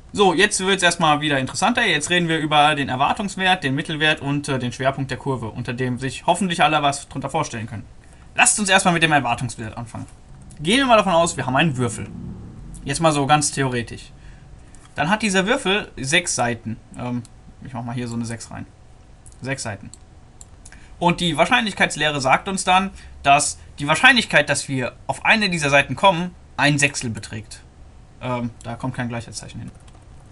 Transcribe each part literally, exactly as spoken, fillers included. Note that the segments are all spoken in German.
So, jetzt wird es erstmal wieder interessanter. Jetzt reden wir über den Erwartungswert, den Mittelwert und äh, den Schwerpunkt der Kurve, unter dem sich hoffentlich alle was drunter vorstellen können. Lasst uns erstmal mit dem Erwartungswert anfangen. Gehen wir mal davon aus, wir haben einen Würfel. Jetzt mal so ganz theoretisch. Dann hat dieser Würfel sechs Seiten. Ähm, ich mache mal hier so eine sechs rein. Sechs Seiten. Und die Wahrscheinlichkeitslehre sagt uns dann, dass die Wahrscheinlichkeit, dass wir auf eine dieser Seiten kommen, ein Sechstel beträgt. Ähm, da kommt kein Gleichheitszeichen hin.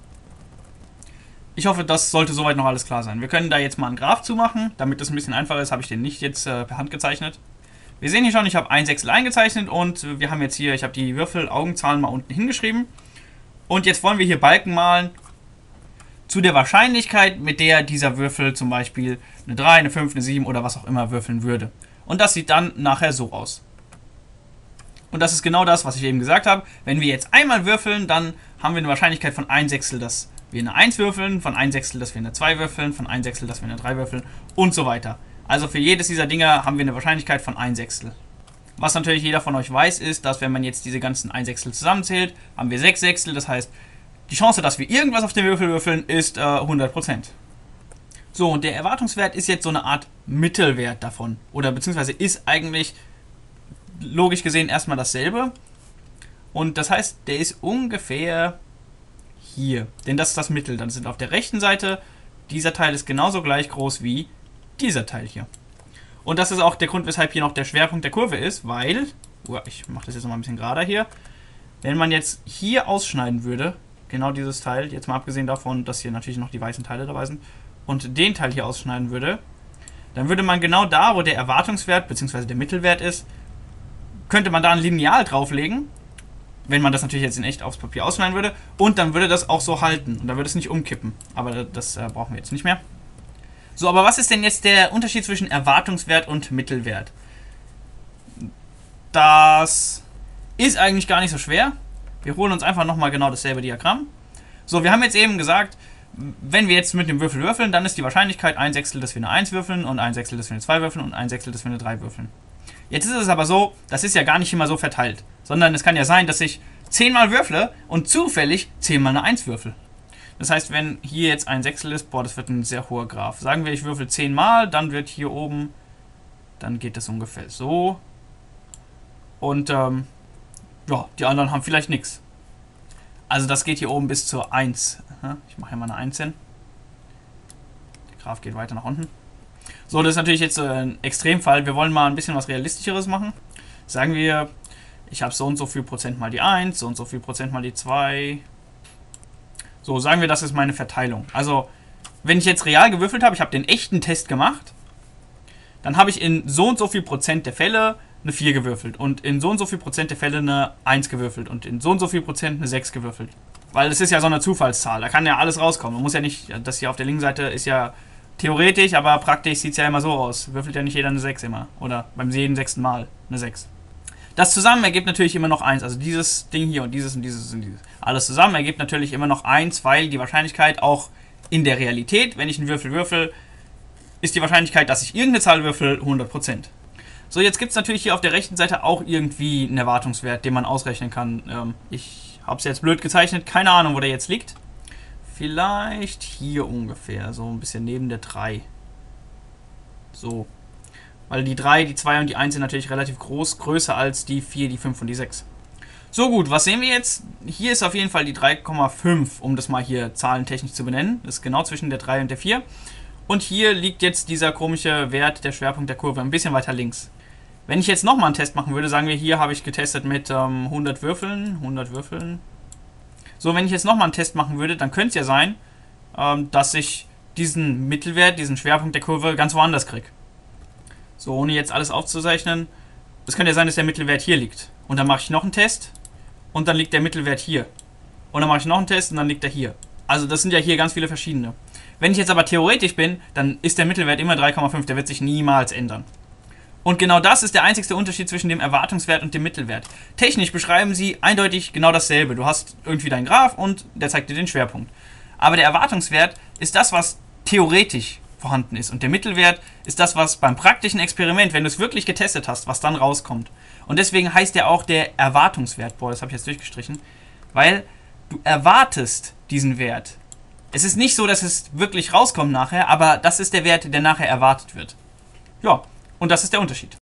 Ich hoffe, das sollte soweit noch alles klar sein. Wir können da jetzt mal einen Graph zumachen. Damit das ein bisschen einfacher ist, habe ich den nicht jetzt äh, per Hand gezeichnet. Wir sehen hier schon, ich habe ein Sechstel eingezeichnet und wir haben jetzt hier, ich habe die Würfel-Augenzahlen mal unten hingeschrieben. Und jetzt wollen wir hier Balken malen zu der Wahrscheinlichkeit, mit der dieser Würfel zum Beispiel eine drei, eine fünf, eine sieben oder was auch immer würfeln würde. Und das sieht dann nachher so aus. Und das ist genau das, was ich eben gesagt habe. Wenn wir jetzt einmal würfeln, dann haben wir eine Wahrscheinlichkeit von ein Sechstel, dass wir eine eins würfeln, von ein Sechstel, dass wir eine zwei würfeln, von ein Sechstel, dass wir eine drei würfeln und so weiter. Also für jedes dieser Dinger haben wir eine Wahrscheinlichkeit von ein Sechstel. Was natürlich jeder von euch weiß, ist, dass wenn man jetzt diese ganzen ein Sechstel zusammenzählt, haben wir sechs Sechstel. Das heißt, die Chance, dass wir irgendwas auf den Würfel würfeln, ist äh, hundert Prozent. So, und der Erwartungswert ist jetzt so eine Art Mittelwert davon. Oder beziehungsweise ist eigentlich logisch gesehen erstmal dasselbe. Und das heißt, der ist ungefähr hier. Denn das ist das Mittel. Dann sind auf der rechten Seite, dieser Teil ist genauso gleich groß wie dieser Teil hier. Und das ist auch der Grund, weshalb hier noch der Schwerpunkt der Kurve ist, weil, ich mache das jetzt noch mal ein bisschen gerader hier, wenn man jetzt hier ausschneiden würde, genau dieses Teil, jetzt mal abgesehen davon, dass hier natürlich noch die weißen Teile dabei sind, und den Teil hier ausschneiden würde, dann würde man genau da, wo der Erwartungswert bzw. der Mittelwert ist, könnte man da ein Lineal drauflegen, wenn man das natürlich jetzt in echt aufs Papier ausschneiden würde, und dann würde das auch so halten und dann würde es nicht umkippen. Aber das äh, brauchen wir jetzt nicht mehr. So, aber was ist denn jetzt der Unterschied zwischen Erwartungswert und Mittelwert? Das ist eigentlich gar nicht so schwer. Wir holen uns einfach nochmal genau dasselbe Diagramm. So, wir haben jetzt eben gesagt, wenn wir jetzt mit dem Würfel würfeln, dann ist die Wahrscheinlichkeit ein Sechstel, dass wir eine eins würfeln und ein Sechstel, dass wir eine zwei würfeln und ein Sechstel, dass wir eine drei würfeln. Jetzt ist es aber so, das ist ja gar nicht immer so verteilt, sondern es kann ja sein, dass ich zehn Mal würfle und zufällig zehn Mal eine eins würfel. Das heißt, wenn hier jetzt ein Sechstel ist, boah, das wird ein sehr hoher Graph. Sagen wir, ich würfel zehn Mal, dann wird hier oben, dann geht das ungefähr so. Und ähm, ja, die anderen haben vielleicht nichts. Also das geht hier oben bis zur eins. Ich mache hier mal eine eins hin. Der Graph geht weiter nach unten. So, das ist natürlich jetzt ein Extremfall. Wir wollen mal ein bisschen was Realistischeres machen. Sagen wir, ich habe so und so viel Prozent mal die eins, so und so viel Prozent mal die zwei. So, sagen wir, das ist meine Verteilung. Also, wenn ich jetzt real gewürfelt habe, ich habe den echten Test gemacht, dann habe ich in so und so viel Prozent der Fälle eine vier gewürfelt und in so und so viel Prozent der Fälle eine eins gewürfelt und in so und so viel Prozent eine sechs gewürfelt. Weil es ist ja so eine Zufallszahl, da kann ja alles rauskommen. Man muss ja nicht, das hier auf der linken Seite ist ja theoretisch, aber praktisch sieht es ja immer so aus. Würfelt ja nicht jeder eine sechs immer. Oder beim jeden sechsten Mal eine sechs. Das zusammen ergibt natürlich immer noch eins. Also dieses Ding hier und dieses und dieses und dieses. Alles zusammen ergibt natürlich immer noch eins, weil die Wahrscheinlichkeit auch in der Realität, wenn ich einen Würfel würfel, ist die Wahrscheinlichkeit, dass ich irgendeine Zahl würfel, hundert Prozent. So, jetzt gibt es natürlich hier auf der rechten Seite auch irgendwie einen Erwartungswert, den man ausrechnen kann. Ähm, ich habe es jetzt blöd gezeichnet, keine Ahnung, wo der jetzt liegt. Vielleicht hier ungefähr, so ein bisschen neben der drei. So. Weil die drei, die zwei und die eins sind natürlich relativ groß, größer als die vier, die fünf und die sechs. So gut, was sehen wir jetzt? Hier ist auf jeden Fall die drei Komma fünf, um das mal hier zahlentechnisch zu benennen. Das ist genau zwischen der drei und der vier. Und hier liegt jetzt dieser komische Wert, der Schwerpunkt der Kurve, ein bisschen weiter links. Wenn ich jetzt nochmal einen Test machen würde, sagen wir, hier habe ich getestet mit ähm, hundert Würfeln. hundert Würfeln. So, wenn ich jetzt nochmal einen Test machen würde, dann könnte es ja sein, ähm, dass ich diesen Mittelwert, diesen Schwerpunkt der Kurve ganz woanders kriege. So, ohne jetzt alles aufzuzeichnen. Es könnte ja sein, dass der Mittelwert hier liegt. Und dann mache ich noch einen Test und dann liegt der Mittelwert hier. Und dann mache ich noch einen Test und dann liegt er hier. Also das sind ja hier ganz viele verschiedene. Wenn ich jetzt aber theoretisch bin, dann ist der Mittelwert immer drei Komma fünf, der wird sich niemals ändern. Und genau das ist der einzigste Unterschied zwischen dem Erwartungswert und dem Mittelwert. Technisch beschreiben sie eindeutig genau dasselbe. Du hast irgendwie deinen Graph und der zeigt dir den Schwerpunkt. Aber der Erwartungswert ist das, was theoretisch vorhanden ist. Und der Mittelwert ist das, was beim praktischen Experiment, wenn du es wirklich getestet hast, was dann rauskommt. Und deswegen heißt der auch der Erwartungswert. Boah, das habe ich jetzt durchgestrichen. Weil Du erwartest diesen Wert. Es ist nicht so, dass es wirklich rauskommt nachher, aber das ist der Wert, der nachher erwartet wird. Ja, und das ist der Unterschied.